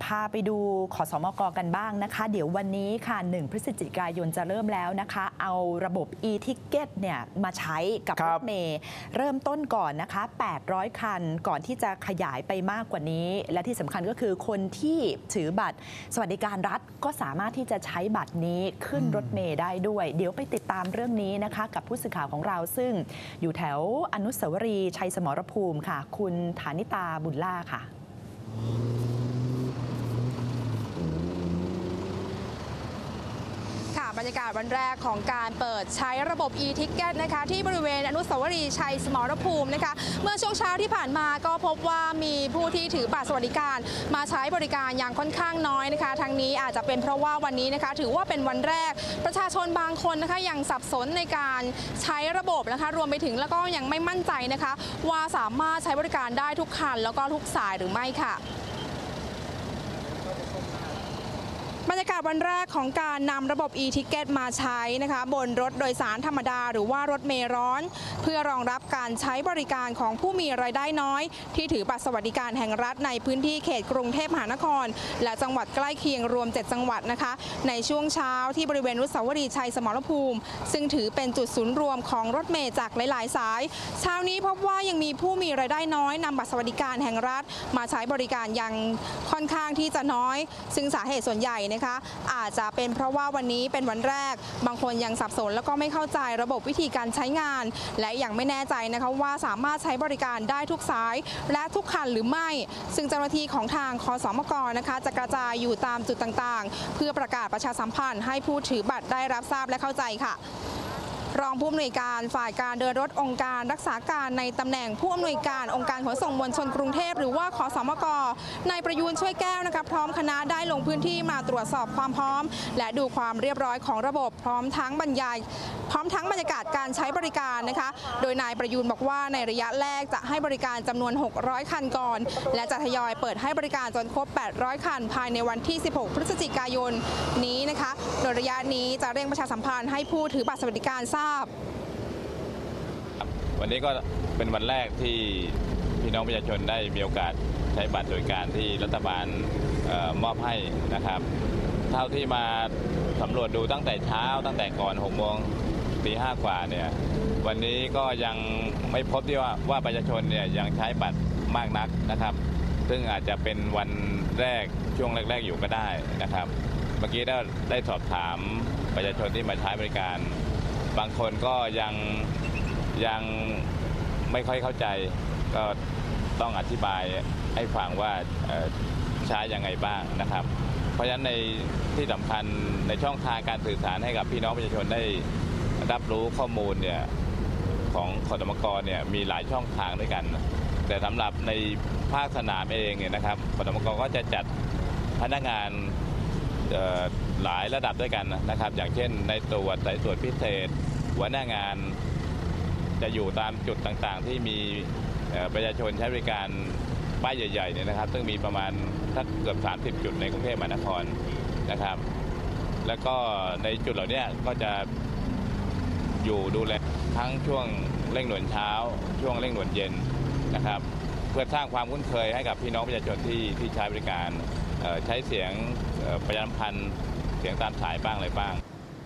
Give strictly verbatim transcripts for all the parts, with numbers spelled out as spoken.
าไปดูขสมกกันบ้างนะคะเดี๋ยววันนี้ค่ะหนึ่งพฤศจิกายนจะเริ่มแล้วนะคะเอาระบบ e-ticket เนี่ยมาใช้กับรถเมล์เริ่มต้นก่อนนะคะแปดร้อยคันก่อนที่จะขยายไปมากกว่านี้และที่สำคัญก็คือคนที่ถือบัตรสวัสดิการรัฐก็สามารถที่จะใช้บัตรนี้ขึ้นรถเมล์ได้ด้วยเดี๋ยวไปติดตามเรื่องนี้นะคะกับผู้สื่อข่าวของเราซึ่งอยู่แถวอนุสาวรีย์ชัยสมรภูมิค่ะคุณฐานิตาบุญล่าค่ะบรรยากาศวันแรกของการเปิดใช้ระบบ e-ticket นะคะที่บริเวณอนุสาวรีย์ชัยสมรภูมินะคะเมื่อช่วงเช้าที่ผ่านมาก็พบว่ามีผู้ที่ถือบัตรสวัสดิการมาใช้บริการอย่างค่อนข้างน้อยนะคะทั้งนี้อาจจะเป็นเพราะว่าวันนี้นะคะถือว่าเป็นวันแรกประชาชนบางคนนะคะยังสับสนในการใช้ระบบนะคะรวมไปถึงแล้วก็ยังไม่มั่นใจนะคะว่าสามารถใช้บริการได้ทุกคันแล้วก็ทุกสายหรือไม่ค่ะบรรยากาศวันแรกของการนำระบบ e-ticket มาใช้นะคะบนรถโดยสารธรรมดาหรือว่ารถเมล์ร้อนเพื่อรองรับการใช้บริการของผู้มีรายได้น้อยที่ถือบัตรสวัสดิการแห่งรัฐในพื้นที่เขตกรุงเทพมหานครและจังหวัดใกล้เคียงรวมเจ็ดจังหวัดนะคะในช่วงเช้าที่บริเวณอนุสาวรีย์ชัยสมรภูมิซึ่งถือเป็นจุดศูนย์รวมของรถเมล์จากหลายๆสายเช้านี้พบว่ายังมีผู้มีรายได้น้อยนำบัตรสวัสดิการแห่งรัฐมาใช้บริการยังค่อนข้างที่จะน้อยซึ่งสาเหตุส่วนใหญ่นะคะอาจจะเป็นเพราะว่าวันนี้เป็นวันแรกบางคนยังสับสนแล้วก็ไม่เข้าใจระบบวิธีการใช้งานและยังไม่แน่ใจนะคะว่าสามารถใช้บริการได้ทุกสายและทุกคันหรือไม่ซึ่งเจ้าหน้าที่ของทางคสมกนะคะจะกระจายอยู่ตามจุดต่างๆเพื่อประกาศประชาสัมพันธ์ให้ผู้ถือบัตรได้รับทราบและเข้าใจค่ะรองผู้อำนวยการฝ่ายการเดินรถองค์การรักษาการในตำแหน่งผู้อำนวยการองค์การขนส่งมวลชนกรุงเทพหรือว่าคสมกนายประยูนช่วยแก้วนะคะพร้อมคณะได้ลงพื้นที่มาตรวจสอบความพร้อมและดูความเรียบร้อยของระบบพร้อมทั้งบรรยายพร้อมทั้งบรรยากาศการใช้บริการนะคะโดยนายประยูนบอกว่าในระยะแรกจะให้บริการจำนวนหกร้อยคันก่อนและจะทยอยเปิดให้บริการจนครบแปดร้อยคันภายในวันที่สิบหกพฤศจิกายนนี้นะคะโดยระยะนี้จะเร่งประชาสัมพันธ์ให้ผู้ถือบัตรสวัสดิการทราบวันนี้ก็เป็นวันแรกที่พี่น้องประชาชนได้มีโอกาสใช้บัตรบริการที่รัฐบาลเอ่อมอบให้นะครับเท่าที่มาสำรวจดูตั้งแต่เช้าตั้งแต่ก่อนหกโมงตีห้ากว่าเนี่ยวันนี้ก็ยังไม่พบที่ว่าว่าประชาชนเนี่ยยังใช้บัตรมากนักนะครับซึ่งอาจจะเป็นวันแรกช่วงแรกๆอยู่ก็ได้นะครับเมื่อกี้ได้ได้สอบถามประชาชนที่มาใช้บริการบางคนก็ยังยังไม่ค่อยเข้าใจก็ต้องอธิบายให้ฟังว่าใช้ยังไงบ้างนะครับเพราะฉะนั้นในที่สำคัญในช่องทางการสื่อสารให้กับพี่น้องประชาชนได้รับรู้ข้อมูลเนี่ยของคสมกเนี่ยมีหลายช่องทางด้วยกันแต่สำหรับในภาคสนามเองเนี่ยนะครับคสมกก็จะจัดพนักงานหลายระดับด้วยกันนะครับอย่างเช่นในตรวจสายตรวจพิเศษหัวหน้างานจะอยู่ตามจุดต่างๆที่มีประชาชนใช้บริการป้ายใหญ่ๆเนี่ยนะครับซึ่งมีประมาณสักเกือบสามสิบจุดในกรุงเทพมหานครนะครับแล้วก็ในจุดเหล่านี้ก็จะอยู่ดูแลทั้งช่วงเร่งด่วนเช้าช่วงเร่งด่วนเย็นนะครับเพื่อสร้างความคุ้นเคยให้กับพี่น้องประชาชนที่ที่ใช้บริการใช้เสียงประชาสัมพันธ์เสียงตามสายบ้างอะไรบ้าง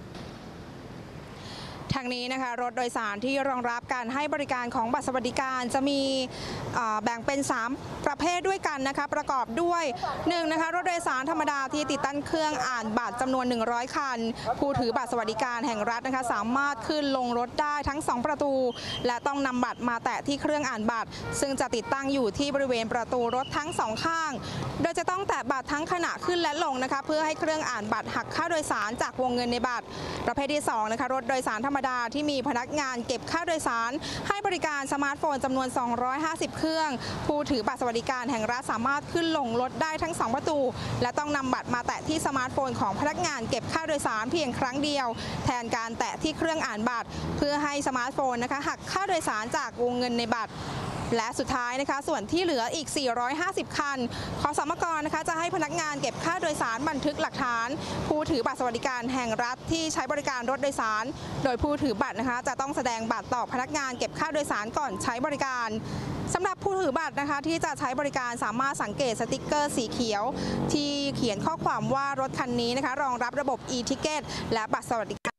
ทางนี้นะคะรถโดยสารที่รองรับการให้บริการของบัตรสวัสดิการจะมีแบ่งเป็นสามประเภทด้วยกันนะคะประกอบด้วยหนึ่งนะคะรถโดยสารธรรมดาที่ติดตั้งเครื่องอ่านบัตรจำนวนหนึ่งร้อยคันผู้ถือบัตรสวัสดิการแห่งรัฐนะคะสามารถขึ้นลงรถได้ทั้งสองประตูและต้องนำบัตรมาแตะที่เครื่องอ่านบัตรซึ่งจะติดตั้งอยู่ที่บริเวณประตูรถทั้งสองข้างโดยจะต้องแตะบัตรทั้งขณะขึ้นและลงนะคะเพื่อให้เครื่องอ่านบัตรหักค่าโดยสารจากวงเงินในบัตรประเภทที่สองนะคะรถโดยสารธรรมดาที่มีพนักงานเก็บค่าโดยสารให้บริการสมาร์ทโฟนจำนวนสองร้อยห้าสิบเครื่องผู้ถือบัตรสวัสดิการแห่งรัฐสามารถขึ้นลงรถได้ทั้งสองประตูและต้องนำบัตรมาแตะที่สมาร์ทโฟนของพนักงานเก็บค่าโดยสารเพียงครั้งเดียวแทนการแตะที่เครื่องอ่านบัตรเพื่อให้สมาร์ทโฟนนะคะหักค่าโดยสารจากวงเงินในบัตรและสุดท้ายนะคะส่วนที่เหลืออีก สี่ร้อยห้าสิบ คันขสมกนะคะจะให้พนักงานเก็บค่าโดยสารบันทึกหลักฐานผู้ถือบัตรสวัสดิการแห่งรัฐที่ใช้บริการรถโดยสารโดยผู้ถือบัตรนะคะจะต้องแสดงบัตรต่อพนักงานเก็บค่าโดยสารก่อนใช้บริการสำหรับผู้ถือบัตรนะคะที่จะใช้บริการสามารถสังเกตสติ๊กเกอร์สีเขียวที่เขียนข้อความว่ารถคันนี้นะคะรองรับระบบ e-ticket และบัตรสวัสดิการ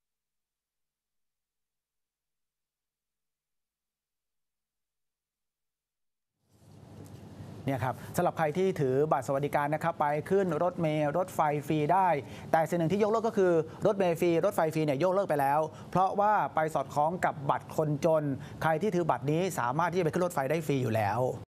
เนี่ยครับสำหรับใครที่ถือบัตรสวัสดิการนะครับไปขึ้นรถเมล์รถไฟฟรีได้แต่สิ่งหนึ่งที่ยกเลิกก็คือรถเมล์ฟรีรถไฟฟรีเนี่ยยกเลิกไปแล้วเพราะว่าไปสอดคล้องกับบัตรคนจนใครที่ถือบัตรนี้สามารถที่จะไปขึ้นรถไฟได้ฟรีอยู่แล้ว